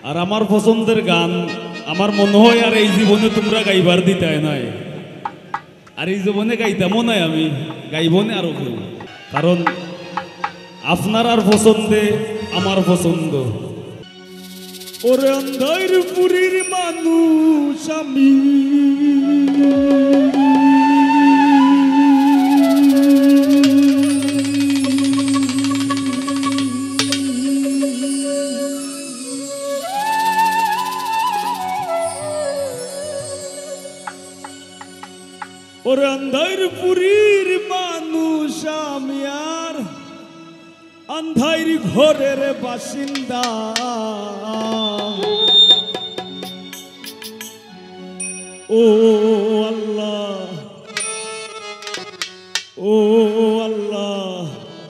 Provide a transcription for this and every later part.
আর আমার পছন্দের গান আমার মনে হয় আর এই জীবনে তোমরা গাইবার দিতে নাই, আর এই জীবনে গাইতামও নাই, আমি গাইব না আরো কেউ, কারণ আপনার আর পছন্দে আমার পছন্দ। ওরে আন্ধার পুরীর মানুষ আমি, ওরে আন্ধার পুরীর মানুষ আমি, আর আন্ধার ঘরের বাসিন্দা। ও আল্লাহ, ও আল্লাহ,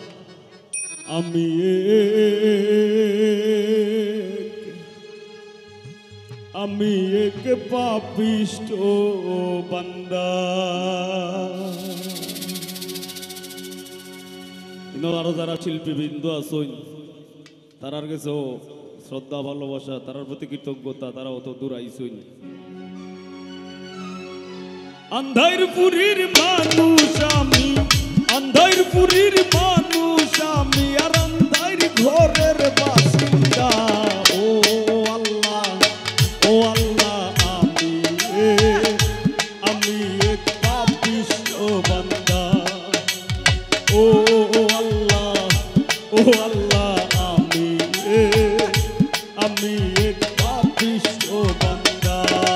আমি এক পাপিষ্ট বান্দা। আরো যারা শিল্পীবৃন্দ আছেন তারার কাছে শ্রদ্ধা ভালোবাসা, তারার প্রতি কৃতজ্ঞতা, তারাও তো দূর আইসেন। আন্ধার পুরীর মানুষ আমি, আন্ধার পুরীর মানুষ আমি, আর আন্ধার ঘরের বাসিন্দা। ও আল্লাহ, ও আল্লাহ, আমি এক পাপিষ্ট বান্দা। ও আল্লাহ, ও আল্লাহ, আমি এক পাপিষ্ট বান্দা।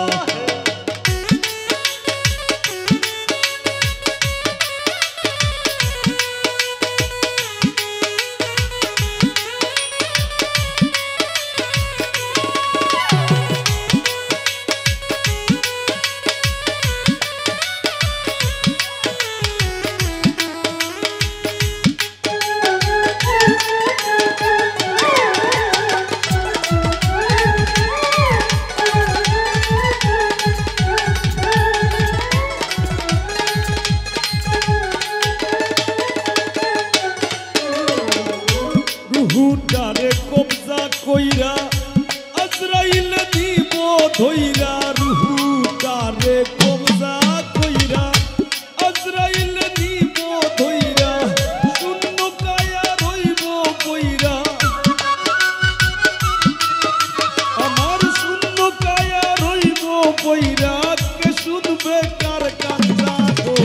রুহুটারে কবজা কইরা আজরাইল দিব ধইরা, রুহুটারে কবজা কইরা আজরাইল দিব ধইরা, শূন্য কায়া রইব কইরা, আমার শূন্য কায়া রইব কইরা, কে শুনবে কার কান্না গো।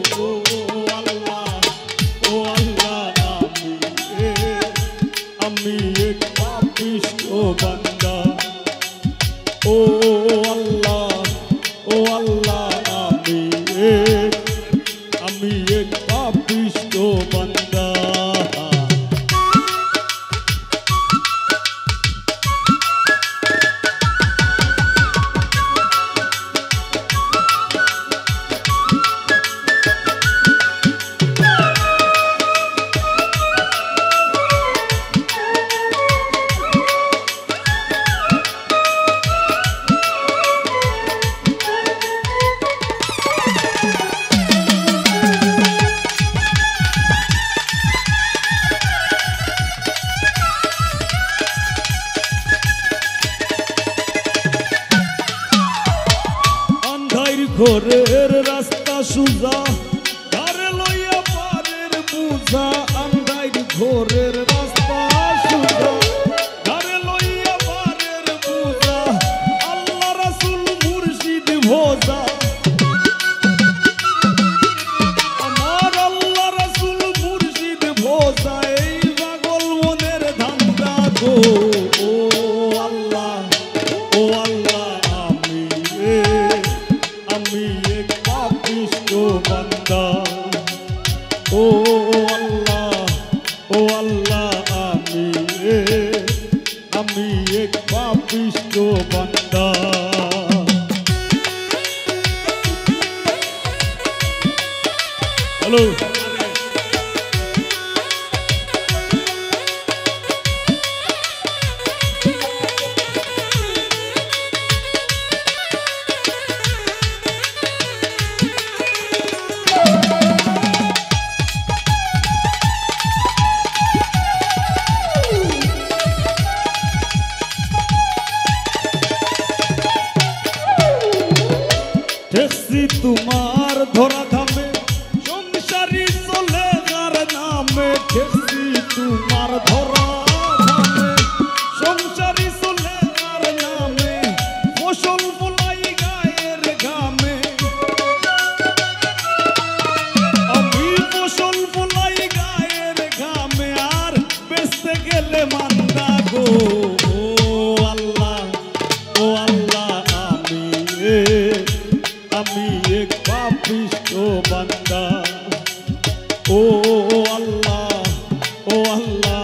আমি এক পাপিষ্ট বান্দা। ও আল্লাহ, ও আল্লাহ, আমি এক পাপিষ্ট বান্দা। ঘরের রাস্তা সুজা, কারে লইয়া পারের বুঝা, আন্ধার ঘরের রাস্তা সুজা, কারে লইয়া পারের বুঝা, আল্লাহ রাসূল মুর্শিদ ভোজা, আমার আল্লাহ রাসূল মুর্শিদ ভোজা, এই পাগল মনের ধান্দা গো। ও আল্লাহ, ও আল্লাহ, আমি এক পাপিষ্ট বান্দা। ও আল্লাহ, ও আল্লাহ, আমি এক পাপিষ্ট বান্দা। হ্যালো, তোমার ধরা ধামে সংসারী চলে যার নামে ঠেকছি তোমার ধরা ধামে সংসারী চলে যার নামে ফসল ফলাই গায়ের ঘামে আমি ফসল ফলাই গায়ের ঘামে আর বেচতে গেলে মান্দা গো আমি এক পাপিষ্ঠ বান্দা ও আল্লাহ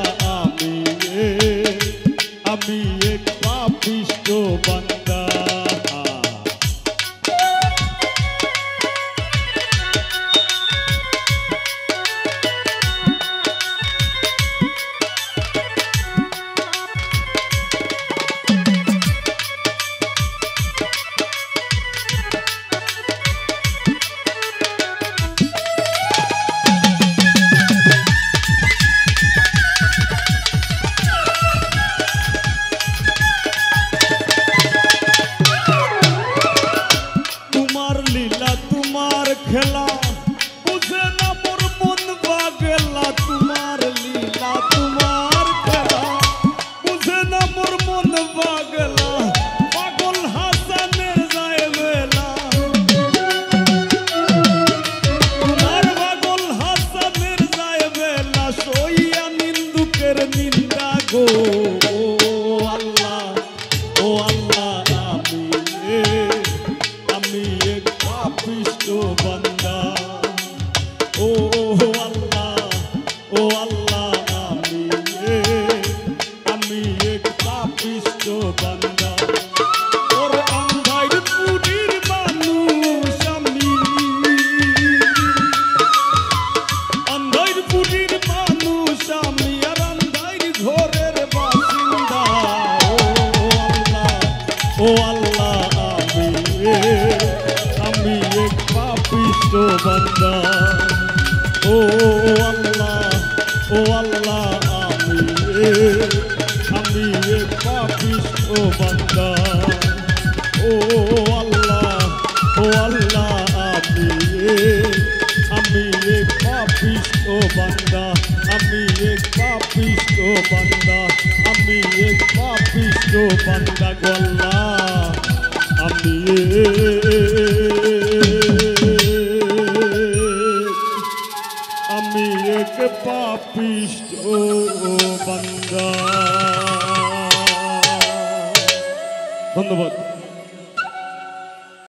আমি এক পাপিষ্ঠ বান্দা খেলা বুঝে না মোর মন পাগলা তোমার লীলা তোমার খেলা বুঝে না মোর মন পাগলা পাগল হাসানের যায় বেলা তোমার পাগল হাসানের যায় বেলা সইয়া নিন্দুকের নিন্দা গো আল্লাহ আমি এক পাপিষ্ঠ বান্দা ও আল্লাহ আমি এক পাপিষ্ঠ বান্দা ওর আন্ধার পুরীর মানুষ আমি আন্ধার পুরীর মানুষ আমি আর আন্ধার ঘরের বাসিন্দা ও আল্লাহ আমি এক পাপিষ্ঠ বান্দা ও আল্লাহ আমি এক পাপিষ্ঠ বান্দা ও আল্লাহ আমি এক পাপিষ্ঠ বান্দা আমি এক পাপিষ্ঠ বান্দা আমি এক পাপিষ্ঠ বান্দা গল্লা আমি এক পাপিষ্ঠ বান্দা। ধন্যবাদ।